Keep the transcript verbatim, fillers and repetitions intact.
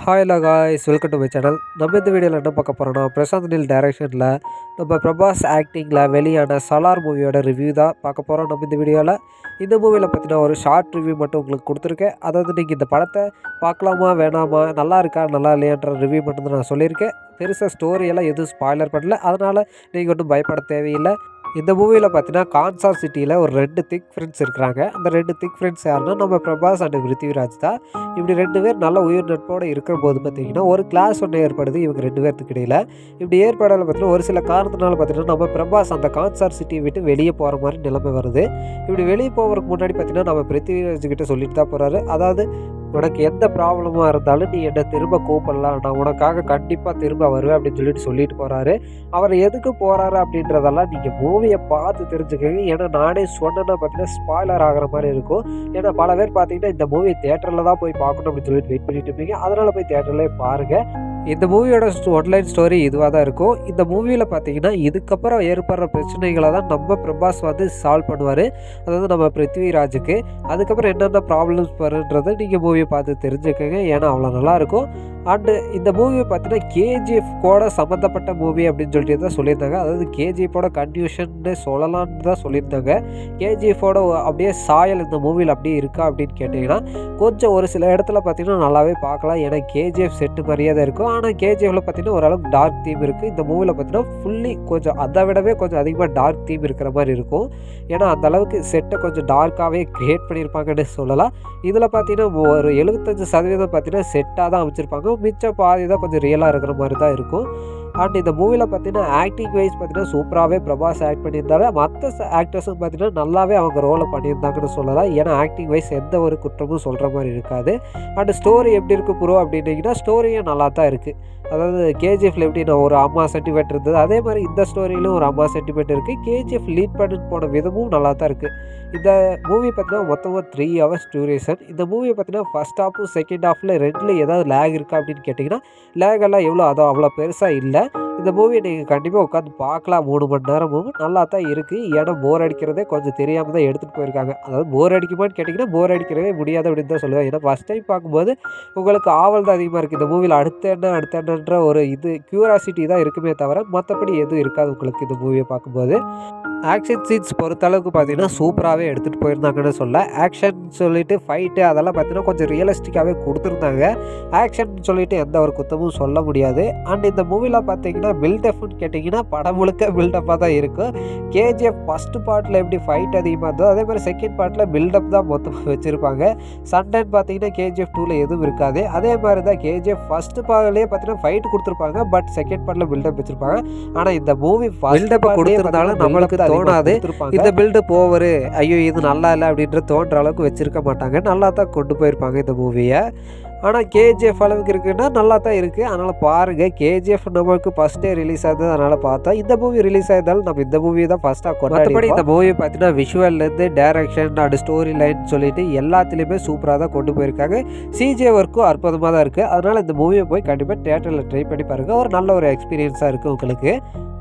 Hi hello guys, welcome to my channel. நம்ம இந்த வீடியோவில் என்ன பார்க்க போகிறோம்னா பிரசாந்த் நீல் டைரக்ஷனில் நம்ம பிரபாஸ் ஆக்டிங்கில் வெளியான சலார் மூவியோட ரிவ்யூ தான் பார்க்க போகிறோம். நம்ம இந்த வீடியோவில் இந்த மூவியில் பார்த்தீங்கன்னா ஒரு ஷார்ட் ரிவ்யூ மட்டும் உங்களுக்கு கொடுத்துருக்கேன். அதாவது நீங்கள் இந்த படத்தை பார்க்கலாமா வேணாமா, நல்லா இருக்கா நல்லா இல்லையான்ற ரிவ்யூ மட்டும் தான் நான் சொல்லியிருக்கேன். பெருசாக ஸ்டோரியெல்லாம் எதுவும் ஸ்பாய்லர் பண்ணல, அதனால் நீங்கள் ஒன்றும் பயப்பட தேவையில்லை. இந்த மூவியில் பார்த்தீங்கன்னா கான்சார் சிட்டியில் ஒரு ரெண்டு திக் ஃப்ரெண்ட்ஸ் இருக்கிறாங்க. அந்த ரெண்டு திக் ஃப்ரெண்ட்ஸ் யாருன்னா நம்ம பிரபாஸ் அண்ட் பிருத்திவிராஜ் தான். இப்படி ரெண்டு பேர் நல்ல உயிர் நட்போடு இருக்கிற போது பார்த்தீங்கன்னா ஒரு கிளாஸ் ஒன்று ஏற்படுது இவங்க ரெண்டு பேர்த்துக்கு இடையில். இப்படி ஏற்படல பார்த்தீங்கன்னா ஒரு சில காரணத்தினால பார்த்தீங்கன்னா நம்ம பிரபாஸ் அந்த கான்சார் சிட்டியை விட்டு வெளியே போகிற மாதிரி நிலைமை வருது. இப்படி வெளியே போகிறதுக்கு முன்னாடி பார்த்தீங்கன்னா நம்ம பிருத்திவிராஜ் கிட்ட சொல்லிட்டு தான் போகிறாரு. அதாவது உனக்கு எந்த ப்ராப்ளமாக இருந்தாலும் நீ என்னை திரும்ப கூப்பிடலாம், நான் உனக்காக கண்டிப்பாக திரும்ப வருவேன் அப்படின்னு சொல்லிட்டு சொல்லிட்டு போகிறாரு. அவர் எதுக்கு போகிறாரு அப்படின்றதெல்லாம் நீங்கள் மூவியை பார்த்து தெரிஞ்சுக்கோங்க. ஏன்னா நானே சொன்னேன்னா பார்த்தீங்கன்னா ஸ்பாய்லர் ஆகிற மாதிரி இருக்கும். ஏன்னா பல பேர் பார்த்தீங்கன்னா இந்த மூவி தேட்டரில் தான் போய் பார்க்கணும் அப்படின்னு சொல்லிட்டு வெயிட் பண்ணிட்டு இருப்பீங்க. அதனால் போய் தேட்டர்லேயே பாருங்கள். இந்த மூவியோட ஒன்லைன் ஸ்டோரி இதுவாக தான் இருக்கும். இந்த மூவியில் பார்த்தீங்கன்னா இதுக்கப்புறம் ஏற்படுற பிரச்சனைகளை தான் நம்ம பிரபாஸ் வந்து சால்வ் பண்ணுவார். அதாவது நம்ம பிருத்திவிராஜுக்கு அதுக்கப்புறம் என்னென்ன ப்ராப்ளம்ஸ் வருன்றதை நீங்கள் மூவியை பார்த்து தெரிஞ்சுக்கோங்க. ஏன்னா அவ்வளோ நல்லாயிருக்கும். அண்டு இந்த மூவியை பார்த்தீங்கன்னா கேஜிஎஃப் கூட சம்மந்தப்பட்ட மூவி அப்படின்னு சொல்லிட்டு தான் சொல்லியிருந்தாங்க. அதாவது கேஜிஎஃபோட கன்ஃபியூஷன்னு சொல்லலான்னு தான் சொல்லியிருந்தாங்க. கேஜிஎஃபோட அப்படியே சாயல் இந்த மூவியில் அப்படியே இருக்கா அப்படின்னு கேட்டிங்கன்னா கொஞ்சம் ஒரு சில இடத்துல பார்த்தீங்கன்னா நல்லாவே பார்க்கலாம். ஏன்னா கேஜிஎஃப் செட்டு மாதிரியே தான் இருக்கும். ஆனால் கேஜிஎஃப்ல பார்த்தீங்கன்னா ஓரளவுக்கு டார்க் தீம் இருக்குது. இந்த மூவியில் பார்த்தீங்கன்னா ஃபுல்லி கொஞ்சம் அதை விடவே கொஞ்சம் அதிகமாக டார்க் தீம் இருக்கிற மாதிரி இருக்கும். ஏன்னா அந்த அளவுக்கு செட்டை கொஞ்சம் டார்க்காகவே க்ரியேட் பண்ணியிருப்பாங்கன்னு சொல்லலாம். இதில் பார்த்தீங்கன்னா ஒரு எழுபத்தஞ்சு சதவீதம் பார்த்தீங்கன்னா செட்டாக தான் அமைச்சிருப்பாங்க. மிச்சம் பாதி தான் கொஞ்சம் ரியலாக இருக்கிற மாதிரி தான் இருக்கும். அண்ட் இந்த மூவியில் பார்த்தீங்கன்னா ஆக்டிங் வைஸ் பார்த்தீங்கன்னா சூப்பராகவே பிரபாஸ் ஆக்ட் பண்ணியிருந்தாரு. மற்ற ஆக்டர்ஸும் பார்த்தீங்கன்னா நல்லாவே அவங்க ரோலை பண்ணியிருந்தாங்கன்னு சொல்லலாம். ஏன்னா ஆக்டிங் வைஸ் எந்த ஒரு குற்றமும் சொல்கிற மாதிரி இருக்காது. அண்ட் ஸ்டோரி எப்படி இருக்குது ப்ரோ அப்படின்னீங்கன்னா ஸ்டோரியும் நல்லா தான் இருக்குது. அதாவது கேஜிஎஃப்ல எப்படி நான் ஒரு அம்மா சென்டிமெண்ட் இருந்தது, அதே மாதிரி இந்த ஸ்டோரியிலும் ஒரு அம்மா சென்டிமெண்ட் இருக்குது. கேஜிஎஃப் லீட் பண்ணிட்டு போன விதமும் நல்லா தான் இருக்குது. இந்த மூவி பார்த்தீங்கன்னா மொத்தமாக த்ரீ ஹவர்ஸ் டியூரேஷன். இந்த மூவியை பார்த்தீங்கன்னா ஃபஸ்ட் ஹாஃபும் செகண்ட் ஹாஃபில் ரெண்டில் ஏதாவது லேக் இருக்கா அப்படின்னு கேட்டிங்கன்னா லேக் எல்லாம் எவ்வளோ அதோ அவ்வளோ பெருசாக இல்லை. இந்த மூவியை நீங்கள் கண்டிப்பாக உட்காந்து பார்க்கலாம். மூணு மணி நேரமும் நல்லா தான் இருக்குது. ஏன்னா போர் அடிக்கிறதே கொஞ்சம் தெரியாமல் தான் எடுத்துகிட்டு போயிருக்காங்க. அதாவது போர் அடிக்குமான்னு கேட்டிங்கன்னா போர் அடிக்கிறவே முடியாது அப்படின்னு தான் சொல்லுவேன். ஏன்னா ஃபஸ்ட் டைம் பார்க்கும்போது உங்களுக்கு ஆவல் தான் அதிகமாக இருக்குது. இந்த மூவியில் அடுத்த என்ன அடுத்த என்னன்ற ஒரு இது க்யூரியாசிட்டி தான் இருக்குமே தவிர மற்றபடி எதுவும் இருக்காது உங்களுக்கு இந்த மூவியை பார்க்கும்போது. ஆக்ஷன் சீன்ஸ் பொறுத்தளவுக்கு பார்த்தீங்கன்னா சூப்பராகவே எடுத்துகிட்டு போயிருந்தாங்கன்னு சொல்ல. ஆக்ஷன் சொல்லிட்டு ஃபைட்டு அதெல்லாம் பார்த்தீங்கன்னா கொஞ்சம் ரியலிஸ்டிக்காகவே கொடுத்துருந்தாங்க. ஆக்ஷன் சொல்லிட்டு எந்த ஒரு குத்தமும் சொல்ல முடியாது. அண்ட் இந்த மூவியில் பார்த்தீங்கன்னா பில்டப்னு கேட்டிங்கன்னா படம் முழுக்க பில்டப்பாக தான் இருக்கும். கேஜிஎஃப் ஃபஸ்ட்டு பார்ட்டில் எப்படி ஃபைட் அதிகமாக இருந்தோ அதே மாதிரி செகண்ட் பார்ட்டில் பில்டப் தான் மொத்தமாக வச்சுருப்பாங்க. சண்டைன்னு பார்த்தீங்கன்னா கேஜிஎஃப் டூவில் எதுவும் இருக்காது. அதே மாதிரி தான் கேஜிஎஃப் ஃபஸ்ட்டு பார்ட்லேயே பார்த்தீங்கன்னா ஃபைட் கொடுத்துருப்பாங்க. பட் செகண்ட் பார்ட்டில் பில்டப் வச்சுருப்பாங்க. ஆனால் இந்த மூவி பில்டப் கொடுத்துருந்தாலும் நம்மளுக்கு தோணாது இந்த பில்டப் ஓவர் ஐயோ இது நல்லா இல்லை அப்படின்ற தோன்ற அளவுக்கு வச்சிருக்க மாட்டாங்க. நல்லா தான் கொண்டு போயிருப்பாங்க இந்த மூவியை. ஆனால் கேஜிஎஃப் அளவுக்கு இருக்குன்னா நல்லா தான் இருக்குது. அதனால் பாருங்கள். கேஜிஎஃப் நமக்கு ஃபஸ்ட்டே ரிலீஸ் ஆகுது, அதனால் பார்த்தா இந்த மூவி ரிலீஸ் ஆகிருந்தாலும் நம்ம இந்த மூவி தான் ஃபஸ்ட்டாக கொண்டாடி. இந்த மூவி பார்த்தீங்கன்னா விஷுவல்லேருந்து டேரக்ஷன் அண்ட் ஸ்டோரி லைன் சொல்லிட்டு எல்லாத்துலேயுமே சூப்பராக தான் கொண்டு போயிருக்காங்க. சிஜே ஒர்க்கும் அற்புதமாக தான் இருக்குது. அதனால் இந்த மூவியை போய் கண்டிப்பாக தியேட்டரில் ட்ரை பண்ணி பாருங்கள். ஒரு நல்ல ஒரு எக்ஸ்பீரியன்ஸாக இருக்குது உங்களுக்கு.